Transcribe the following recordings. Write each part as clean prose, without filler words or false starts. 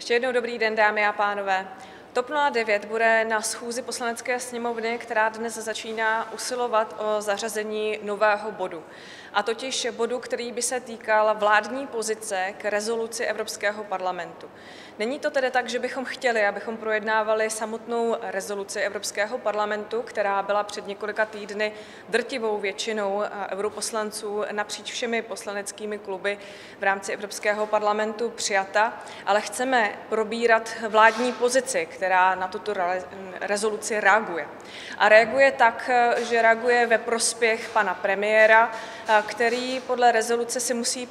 Ještě jednou dobrý den, dámy a pánové. TOP 09 bude na schůzi Poslanecké sněmovny, která dnes začíná, usilovat o zařazení nového bodu, a totiž bodu, který by se týkal vládní pozice k rezoluci Evropského parlamentu. Není to tedy tak, že bychom chtěli, abychom projednávali samotnou rezoluci Evropského parlamentu, která byla před několika týdny drtivou většinou europoslanců napříč všemi poslaneckými kluby v rámci Evropského parlamentu přijata, ale chceme probírat vládní pozici, která na tuto rezoluci reaguje. A reaguje tak, že reaguje ve prospěch pana premiéra, který podle rezoluce si musí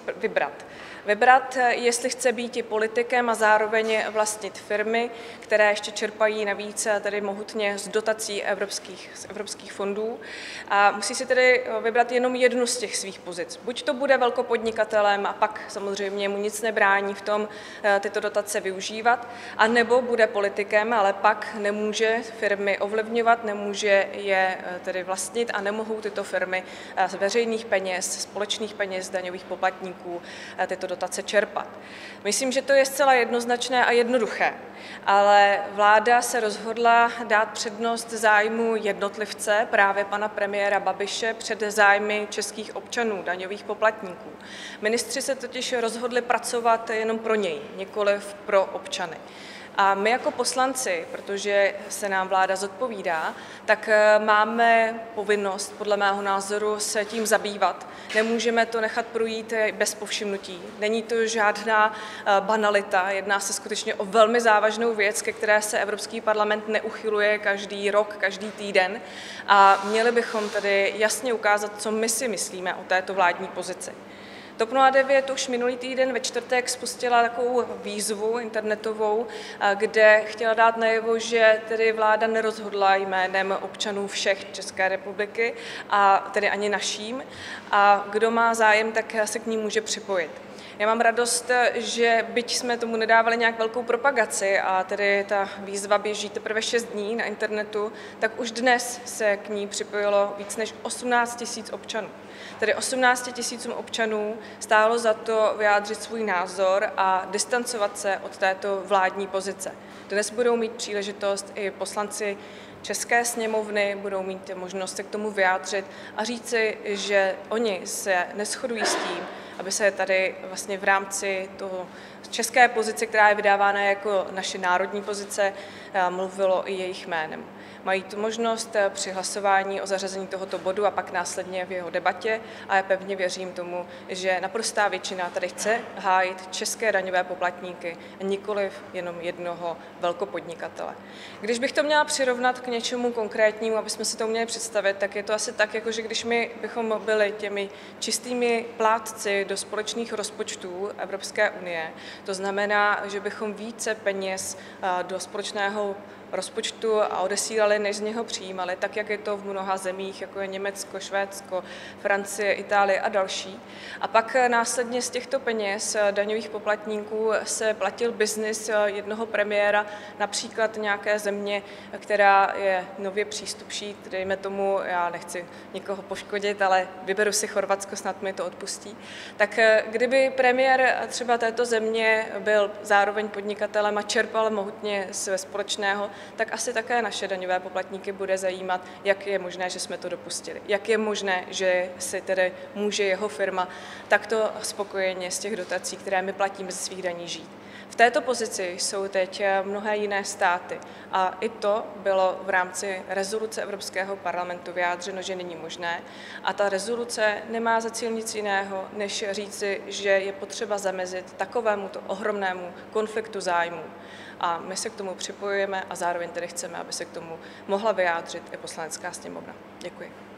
vybrat, jestli chce být i politikem a zároveň vlastnit firmy, které ještě čerpají navíc tedy mohutně z dotací z evropských fondů. A musí si tedy vybrat jenom jednu z těch svých pozic. Buď to bude velkopodnikatelem a pak samozřejmě mu nic nebrání v tom tyto dotace využívat, anebo bude politikem, ale pak nemůže firmy ovlivňovat, nemůže je tedy vlastnit a nemohou tyto firmy z veřejných peněz, společných peněz daňových poplatníků tyto dotace čerpat. Myslím, že to je zcela jednoznačné a jednoduché, ale vláda se rozhodla dát přednost zájmu jednotlivce, právě pana premiéra Babiše, před zájmy českých občanů, daňových poplatníků. Ministři se totiž rozhodli pracovat jenom pro něj, nikoliv pro občany. A my jako poslanci, protože se nám vláda zodpovídá, tak máme povinnost, podle mého názoru, se tím zabývat. Nemůžeme to nechat projít bez povšimnutí. Není to žádná banalita, jedná se skutečně o velmi závažnou věc, ke které se Evropský parlament neuchyluje každý rok, každý týden, a měli bychom tedy jasně ukázat, co my si myslíme o této vládní pozici. TOP 09 už minulý týden ve čtvrtek spustila takovou výzvu internetovou, kde chtěla dát najevo, že tedy vláda nerozhodla jménem občanů všech České republiky, a tedy ani naším, a kdo má zájem, tak se k ní může připojit. Já mám radost, že byť jsme tomu nedávali nějak velkou propagaci a tedy ta výzva běží teprve 6 dní na internetu, tak už dnes se k ní připojilo víc než 18 000 občanů. Tedy 18 000 občanů stálo za to vyjádřit svůj názor a distancovat se od této vládní pozice. Dnes budou mít příležitost i poslanci České sněmovny, budou mít možnost se k tomu vyjádřit a říci, že oni se neshodují s tím, aby se tady vlastně v rámci toho české pozice, která je vydávána jako naše národní pozice, mluvilo i jejich jménem. Mají tu možnost při hlasování o zařazení tohoto bodu a pak následně v jeho debatě, a já pevně věřím tomu, že naprostá většina tady chce hájit české daňové poplatníky, nikoliv jenom jednoho velkopodnikatele. Když bych to měla přirovnat k něčemu konkrétnímu, abychom si to měli představit, tak je to asi tak, jako že když my bychom byli těmi čistými plátci do společných rozpočtů Evropské unie, to znamená, že bychom více peněz do společného rozpočtu a odesílali, než z něho přijímali, tak jak je to v mnoha zemích, jako je Německo, Švédsko, Francie, Itálie a další. A pak následně z těchto peněz daňových poplatníků se platil biznis jednoho premiéra, například nějaké země, která je nově přístupší, dejme tomu, já nechci nikoho poškodit, ale vyberu si Chorvatsko, snad mi to odpustí. Tak kdyby premiér třeba této země byl zároveň podnikatelem a čerpal mohutně ze společného, tak asi také naše daňové poplatníky bude zajímat, jak je možné, že jsme to dopustili. Jak je možné, že si tedy může jeho firma takto spokojeně z těch dotací, které my platíme ze svých daní, žít. V této pozici jsou teď mnohé jiné státy a i to bylo v rámci rezoluce Evropského parlamentu vyjádřeno, že není možné, a ta rezoluce nemá za cíl nic jiného, než říci, že je potřeba zamezit takovémuto ohromnému konfliktu zájmů. A my se k tomu připojujeme a zároveň tedy chceme, aby se k tomu mohla vyjádřit i Poslanecká sněmovna. Děkuji.